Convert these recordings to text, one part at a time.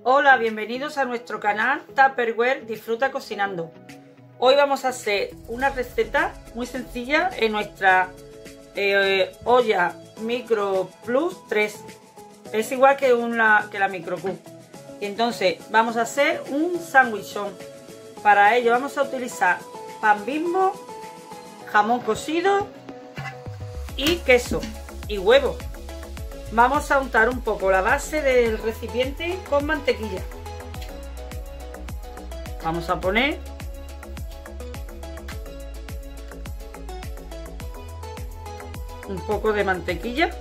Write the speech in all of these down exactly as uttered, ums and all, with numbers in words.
Hola, bienvenidos a nuestro canal Tupperware Disfruta Cocinando. Hoy vamos a hacer una receta muy sencilla en nuestra eh, olla Micro Plus tres. Es igual que, una, que la Micro Q. Y entonces vamos a hacer un sandwichón. Para ello vamos a utilizar pan Bimbo, jamón cocido y queso y huevo. Vamos a untar un poco la base del recipiente con mantequilla. Vamos a poner un poco de mantequilla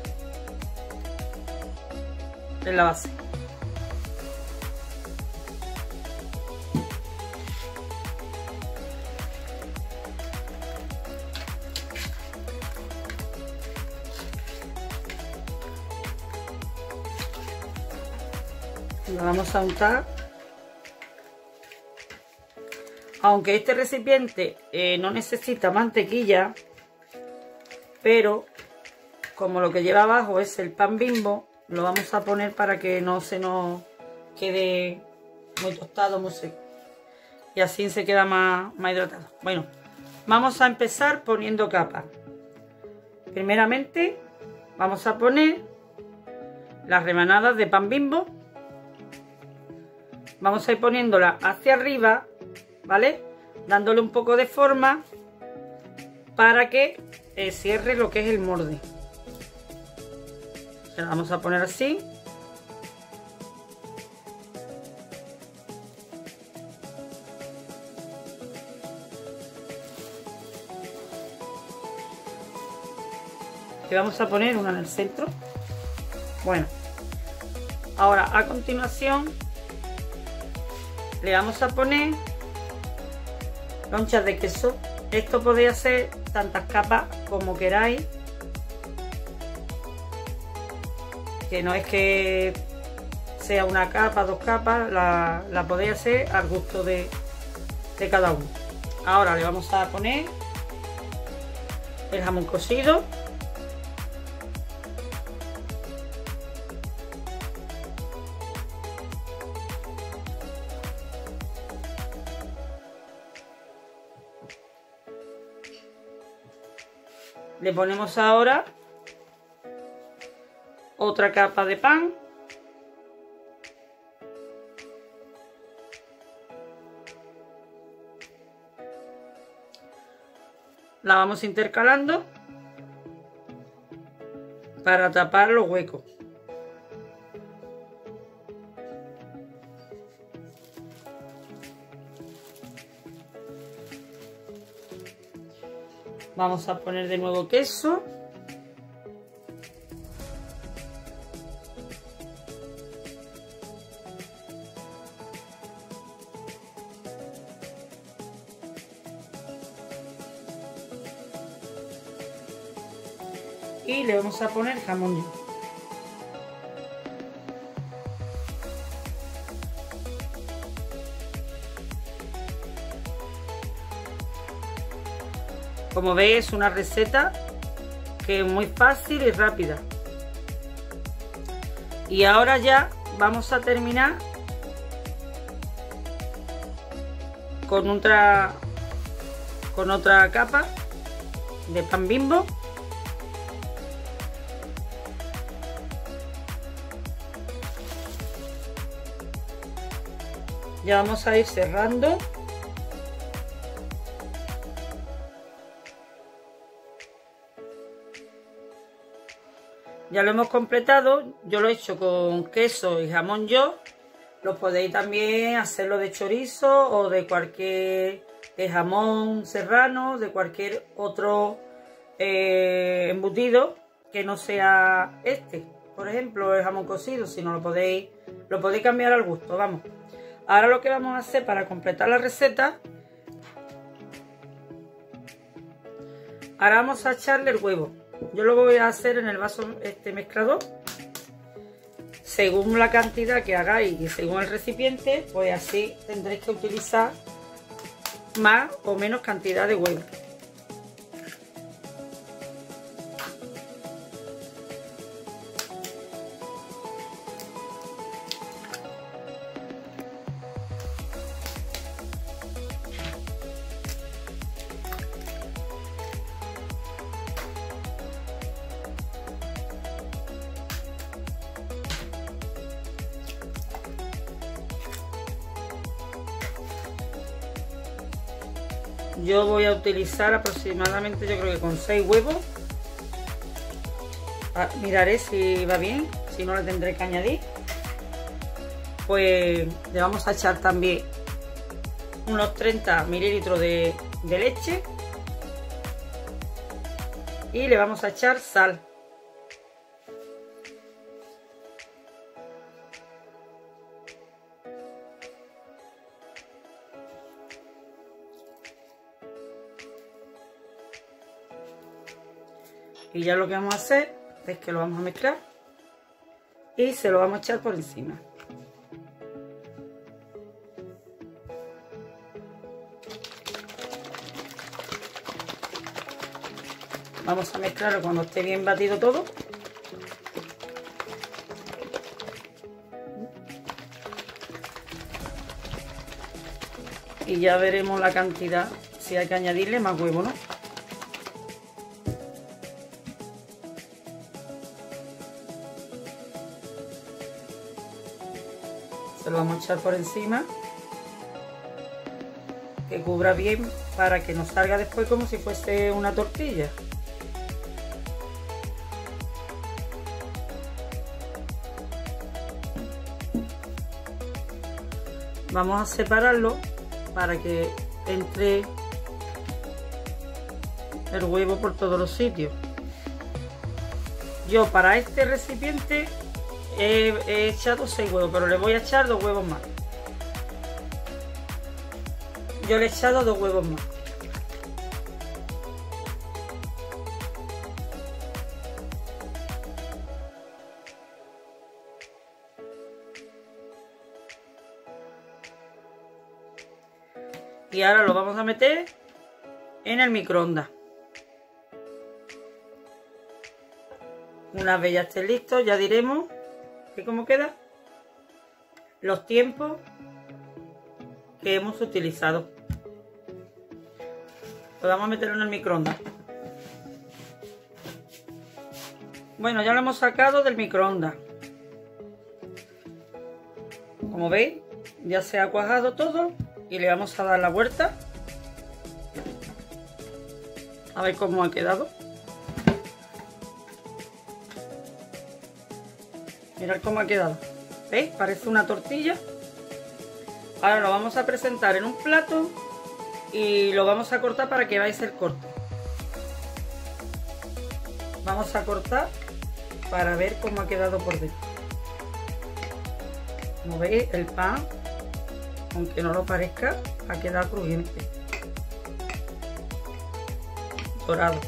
en la base. Lo vamos a untar. Aunque este recipiente eh, no necesita mantequilla, pero como lo que lleva abajo es el pan Bimbo, lo vamos a poner para que no se nos quede muy tostado, muy seco, y así se queda más, más hidratado. Bueno, vamos a empezar poniendo capas. Primeramente vamos a poner las rebanadas de pan Bimbo. Vamos a ir poniéndola hacia arriba, ¿vale? Dándole un poco de forma para que eh, cierre lo que es el molde. Se la vamos a poner así. Y vamos a poner una en el centro. Bueno, ahora a continuación le vamos a poner lonchas de queso. Esto podéis hacer tantas capas como queráis, que no es que sea una capa, dos capas, la, la podéis hacer al gusto de, de cada uno. Ahora le vamos a poner el jamón cocido. Le ponemos ahora otra capa de pan. La vamos intercalando para tapar los huecos. Vamos a poner de nuevo queso. Y le vamos a poner jamón. Como veis, es una receta que es muy fácil y rápida. Y ahora ya vamos a terminar con otra con otra capa de pan Bimbo. Ya vamos a ir cerrando. Ya lo hemos completado. Yo lo he hecho con queso y jamón york. Lo podéis también hacerlo de chorizo o de cualquier de jamón serrano, de cualquier otro eh, embutido que no sea este. Por ejemplo, el jamón cocido, si no lo podéis, lo podéis cambiar al gusto. Vamos. Ahora lo que vamos a hacer para completar la receta, ahora vamos a echarle el huevo. Yo lo voy a hacer en el vaso este mezclador. Según la cantidad que hagáis y según el recipiente, pues así tendréis que utilizar más o menos cantidad de huevo. Yo voy a utilizar aproximadamente, yo creo que con seis huevos. Ah, miraré si va bien, si no le tendré que añadir. Pues le vamos a echar también unos treinta mililitros de, de leche. Y le vamos a echar sal. Y ya lo que vamos a hacer es que lo vamos a mezclar y se lo vamos a echar por encima. Vamos a mezclarlo cuando esté bien batido todo. Y ya veremos la cantidad, si hay que añadirle más huevo, ¿no? Se lo vamos a echar por encima, que cubra bien para que nos salga después como si fuese una tortilla. Vamos a separarlo para que entre el huevo por todos los sitios. Yo para este recipiente he, he echado seis huevos, pero le voy a echar dos huevos más. Yo le he echado dos huevos más. Y ahora lo vamos a meter en el microondas. Una vez ya esté listo, ya diremos que cómo queda, los tiempos que hemos utilizado. Lo vamos a meter en el microondas. Bueno, ya lo hemos sacado del microondas. Como veis, ya se ha cuajado todo. Y le vamos a dar la vuelta a ver cómo ha quedado. Mirad cómo ha quedado. ¿Veis? Parece una tortilla. Ahora lo vamos a presentar en un plato y lo vamos a cortar para que veáis el corte. Vamos a cortar para ver cómo ha quedado por dentro. Como veis, el pan, aunque no lo parezca, ha quedado crujiente, dorado.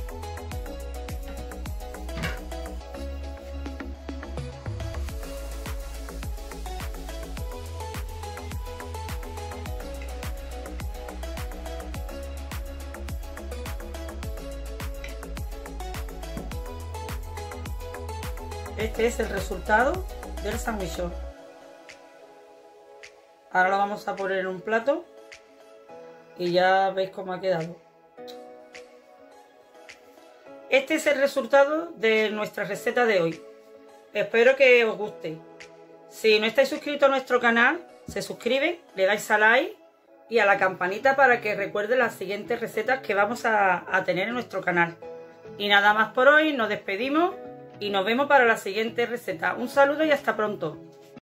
Este es el resultado del sándwich. Ahora lo vamos a poner en un plato y ya veis cómo ha quedado. Este es el resultado de nuestra receta de hoy. Espero que os guste. Si no estáis suscritos a nuestro canal, se suscriben, le dais a like y a la campanita para que recuerde las siguientes recetas que vamos a, a tener en nuestro canal. Y nada más por hoy, nos despedimos y nos vemos para la siguiente receta. Un saludo y hasta pronto.